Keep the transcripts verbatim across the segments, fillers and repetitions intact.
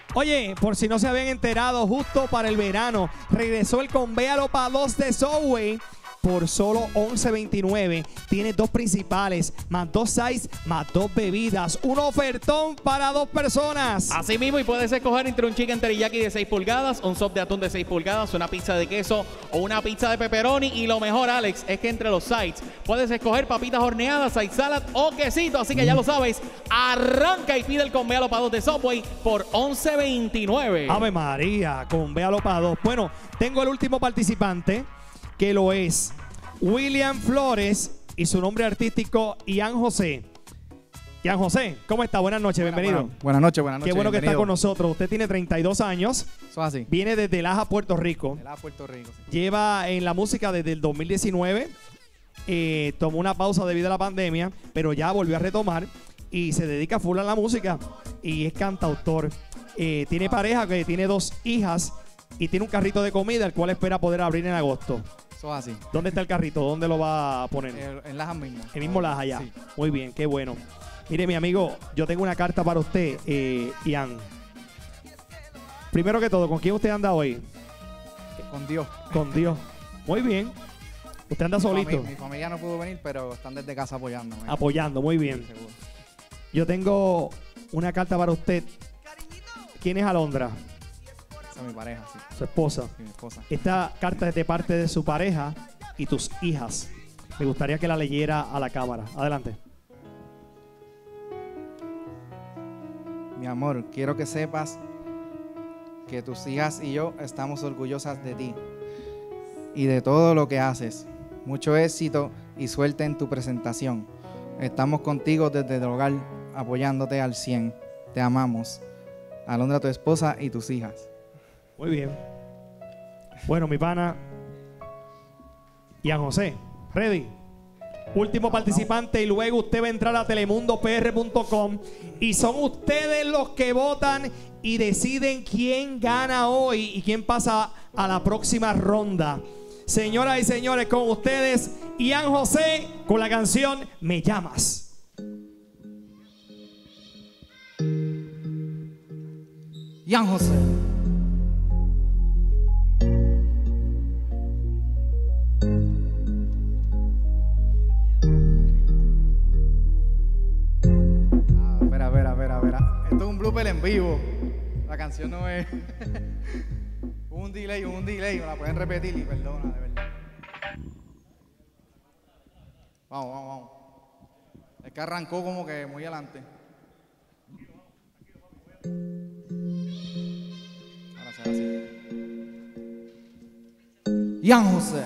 Oye, por si no se habían enterado, justo para el verano regresó el Convéalo para dos de Subway por solo once veintinueve. Tiene dos principales, más dos sides, más dos bebidas. Un ofertón para dos personas. Así mismo, y puedes escoger entre un chicken teriyaki de seis pulgadas, un sop de atún de seis pulgadas, una pizza de queso o una pizza de pepperoni. Y lo mejor, Alex, es que entre los sides puedes escoger papitas horneadas, side salad o quesito. Así que ya lo sabes, arranca y pide el Convéalo para dos de Subway por once veintinueve. Ave María, Convéalo para dos. Bueno, tengo el último participante, que lo es William Flores y su nombre artístico Ian José. Ian José, ¿cómo está? Buenas noches, buena, bienvenido. Buena, buenas noches, buenas noches. Qué bueno bienvenido. que está con nosotros. Usted tiene treinta y dos años. Eso es así. Viene desde Laja, Puerto Rico. De Laja, Puerto Rico. Sí. Lleva en la música desde el dos mil diecinueve. Eh, tomó una pausa debido a la pandemia, pero ya volvió a retomar y se dedica full a la música y es cantautor. Eh, tiene ah. pareja, que tiene dos hijas y tiene un carrito de comida, el cual espera poder abrir en agosto. Eso es así. ¿Dónde está el carrito? ¿Dónde lo va a poner? Eh, en Laja mismo. El mismo Laja allá. Sí. Muy bien, qué bueno. Mire, mi amigo, yo tengo una carta para usted, eh, Ian. Primero que todo, ¿con quién usted anda hoy? Con Dios. Con Dios. Muy bien. ¿Usted anda solito? Mi familia, mi familia no pudo venir, pero están desde casa apoyándome. Apoyando, muy bien. Sí, seguro. Yo tengo una carta para usted. ¿Quién es Alondra? Esa es mi pareja, sí. Su esposa. Sí, mi esposa. Esta carta es de parte de su pareja y tus hijas. Me gustaría que la leyera a la cámara. Adelante. Mi amor, quiero que sepas que tus hijas y yo estamos orgullosas de ti y de todo lo que haces. Mucho éxito y suerte en tu presentación. Estamos contigo desde el hogar, apoyándote al cien. Te amamos. Alondra, tu esposa y tus hijas. Muy bien. Bueno, mi pana Ian José, ready. Último participante y luego usted va a entrar a telemundo p r punto com y son ustedes los que votan y deciden quién gana hoy y quién pasa a la próxima ronda. Señoras y señores, con ustedes Ian José con la canción Me Llamas. Ian José. Esto es un blooper en vivo. La canción no es. un delay, un delay. Me la pueden repetir y perdona, de verdad. Vamos, vamos, vamos. Es que arrancó como que muy adelante. Ahora sí, ahora sí. Ian José.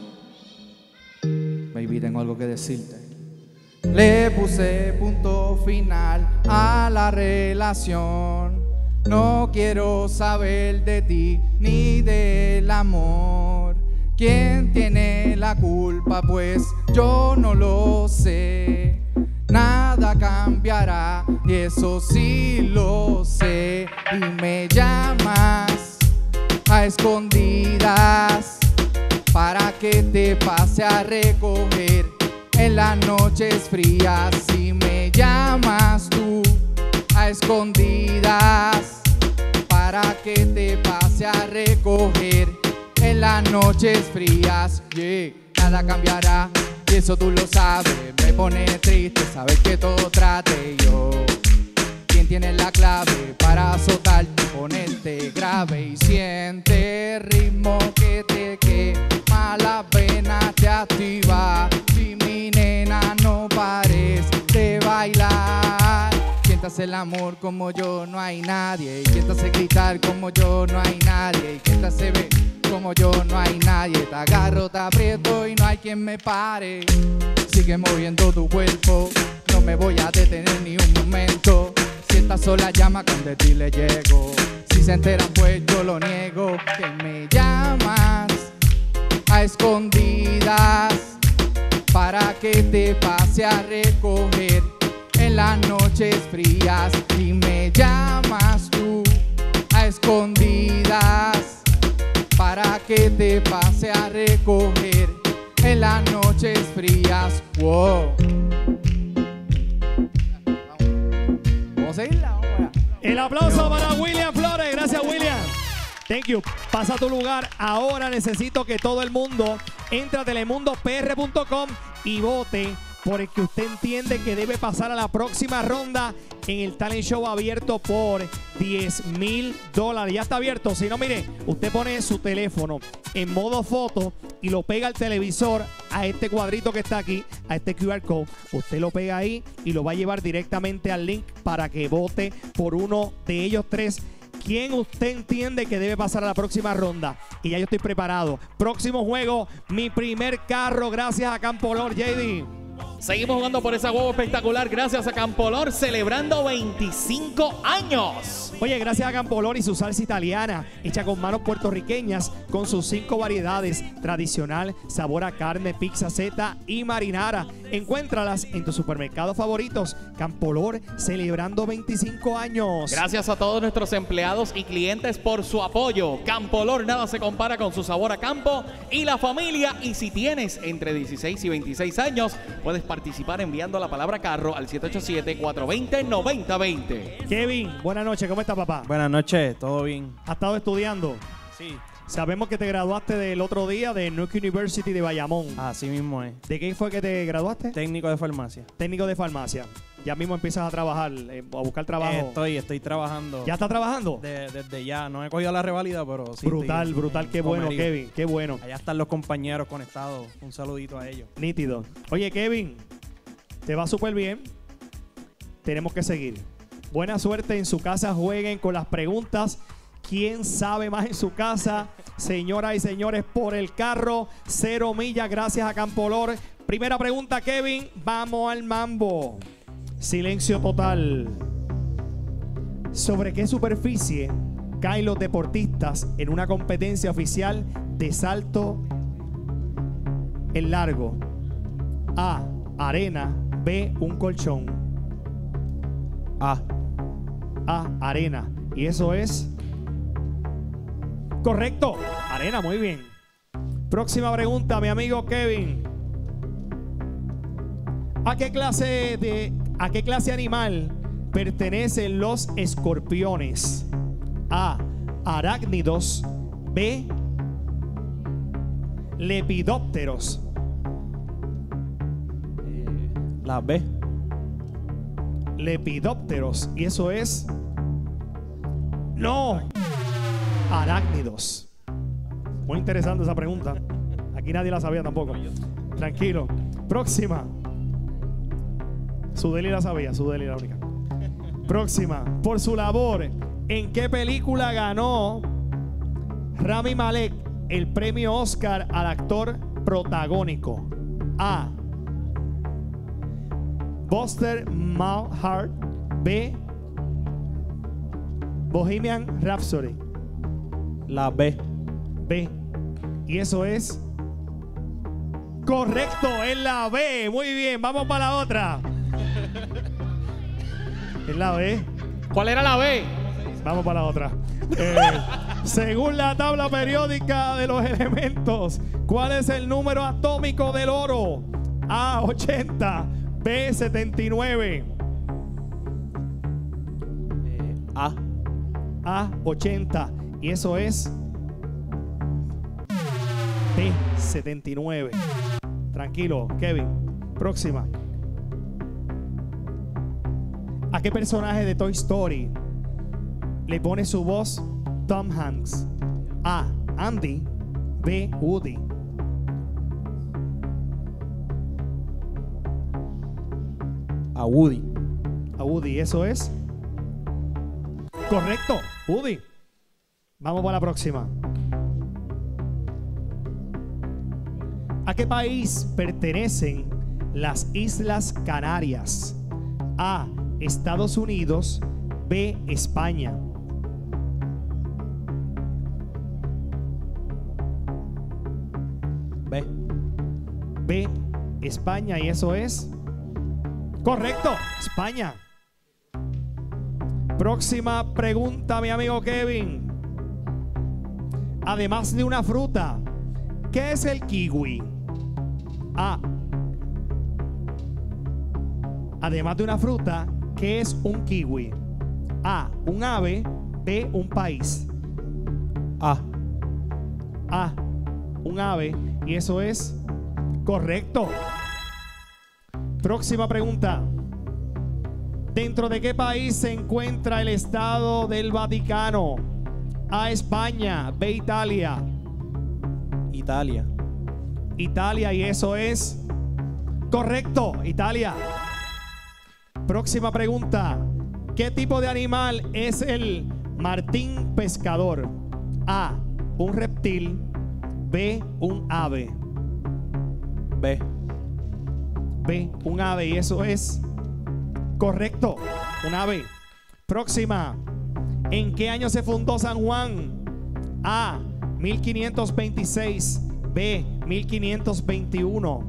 Baby, tengo algo que decirte. Le puse punto final a la relación. No quiero saber de ti ni del amor. ¿Quién tiene la culpa? Pues yo no lo sé. Nada cambiará y eso sí lo sé. Y me llamas a escondidas para que te pase a recoger en las noches frías. Si me llamas tú a escondidas para que te pase a recoger en las noches frías, yeah. Nada cambiará y eso tú lo sabes. Me pone triste saber que todo trate yo. ¿Quién tiene la clave para azotarte y ponerte grave? Y siente el ritmo que te quema las venas, te activa. Si mi nena no pares de bailar, quien te hace el amor como yo no hay nadie. Y quien te hace gritar como yo no hay nadie. Y quien te hace ver como yo no hay nadie. Te agarro, te aprieto y no hay quien me pare. Sigue moviendo tu cuerpo, no me voy a detener ni un momento. Si estás sola llama cuando de ti le llego. Si se enteran pues yo lo niego. Que me llamas a escondidas para que te pase a recoger en las noches frías. Y me llamas tú a escondidas para que te pase a recoger en las noches frías. Wow. Vamos a seguirla, vamos allá. El aplauso para William Flores. Gracias, William. Thank you. Pasa a tu lugar. Ahora necesito que todo el mundo entre a telemundo p r punto com y vote por el que usted entiende que debe pasar a la próxima ronda en el talent show abierto por diez mil dólares. Ya está abierto. Si no, mire, usted pone su teléfono en modo foto y lo pega al televisor a este cuadrito que está aquí, a este Q R code. Usted lo pega ahí y lo va a llevar directamente al link para que vote por uno de ellos tres. ¿Quién usted entiende que debe pasar a la próxima ronda? Y ya yo estoy preparado. Próximo juego, mi primer carro, gracias a Campolor, J D. Seguimos jugando por esa huevo espectacular gracias a Campolor, celebrando veinticinco años. Oye, gracias a Campolor y su salsa italiana, hecha con manos puertorriqueñas, con sus cinco variedades: tradicional, sabor a carne, pizza Z y marinara. Encuéntralas en tus supermercados favoritos. Campolor, celebrando veinticinco años. Gracias a todos nuestros empleados y clientes por su apoyo. Campolor, nada se compara con su sabor a campo y la familia. Y si tienes entre dieciséis y veintiséis años, puedes participar enviando la palabra carro al siete ocho siete, cuatro dos cero, nueve cero dos cero. Kevin, buenas noches. ¿Cómo estás, papá? Buenas noches, ¿todo bien? ¿Has estado estudiando? Sí. Sabemos que te graduaste del otro día de Nuke University de Bayamón. Así mismo es. ¿De qué fue que te graduaste? Técnico de farmacia. Técnico de farmacia. Ya mismo empiezas a trabajar, eh, a buscar trabajo. Eh, estoy, estoy trabajando. ¿Ya estás trabajando? De- Desde ya. No he cogido la revalida, pero sí. brutal, estoy brutal. en Qué bueno, comerío. Kevin. Qué bueno. Allá están los compañeros conectados. Un saludito a ellos. Nítido. Oye, Kevin, te va súper bien. Tenemos que seguir. Buena suerte en su casa. Jueguen con las preguntas. ¿Quién sabe más en su casa? Señoras y señores, por el carro, cero millas, gracias a Campolor. Primera pregunta, Kevin. Vamos al mambo. Silencio total. ¿Sobre qué superficie caen los deportistas en una competencia oficial de salto en largo? A, arena. B, un colchón. Ah, A, arena. Y eso es correcto. Arena, muy bien. Próxima pregunta, mi amigo Kevin. ¿A qué clase de a qué clase animal pertenecen los escorpiones? A, arácnidos. B, lepidópteros. eh, la B. Lepidópteros. Y eso es no, arácnidos. Muy interesante esa pregunta. Aquí nadie la sabía tampoco. Tranquilo. Próxima. Sudeli la sabía, Sudeli la única. Próxima. Por su labor, ¿en qué película ganó Rami Malek el premio Oscar al actor protagónico? A, Buster Malhart. B, Bohemian Rhapsody. La B. B. Y eso es correcto, es la B. Muy bien, vamos para la otra. Es la B. ¿Cuál era la B? Vamos para la otra. Eh, según la tabla periódica de los elementos, ¿cuál es el número atómico del oro? A, ochenta. B, setenta y nueve. Eh, A. A, ochenta. Y eso es B, setenta y nueve. Tranquilo, Kevin. Próxima. ¿A qué personaje de Toy Story le pone su voz Tom Hanks? A, Andy. B, Woody. A Woody. A Woody, eso es correcto, Woody. Vamos para la próxima. ¿A qué país pertenecen las Islas Canarias? A, Estados Unidos. B, España. B. B, España. Y eso es correcto, España. Próxima pregunta, mi amigo Kevin. Además de una fruta, ¿qué es el kiwi? A, además de una fruta, ¿qué es un kiwi? A, un ave. B, un país. A. A, un ave. Y eso es correcto. Próxima pregunta. ¿Dentro de qué país se encuentra el Estado del Vaticano? A, España. B, Italia. Italia. Italia, y eso es correcto. Italia. Próxima pregunta. ¿Qué tipo de animal es el martín pescador? A, un reptil. B, un ave. B. B, un ave, y eso es correcto. Un ave. Próxima. ¿En qué año se fundó San Juan? A, mil quinientos veintiséis. B, mil quinientos veintiuno.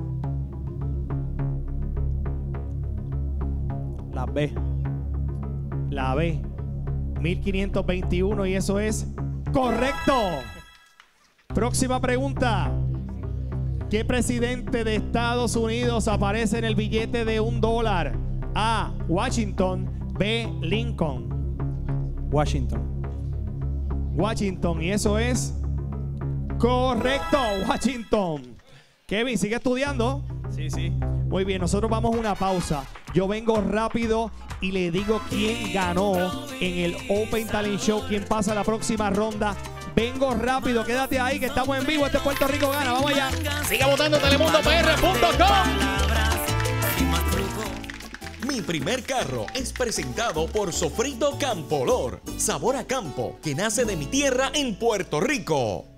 La B. La B, mil quinientos veintiuno, y eso es correcto. Próxima pregunta. ¿Qué presidente de Estados Unidos aparece en el billete de un dólar? A, Washington. B, Lincoln. Washington. Washington, y eso es correcto. Washington. Kevin, ¿sigue estudiando? Sí, sí. Muy bien, nosotros vamos a una pausa. Yo vengo rápido y le digo quién ganó en el Open Talent Show, quién pasa a la próxima ronda. Vengo rápido, quédate ahí que estamos en vivo. Este Puerto Rico gana, vamos allá. Siga votando telemundo p r punto com. Mi primer carro es presentado por Sofrito Campolor. Sabor a campo que nace de mi tierra en Puerto Rico.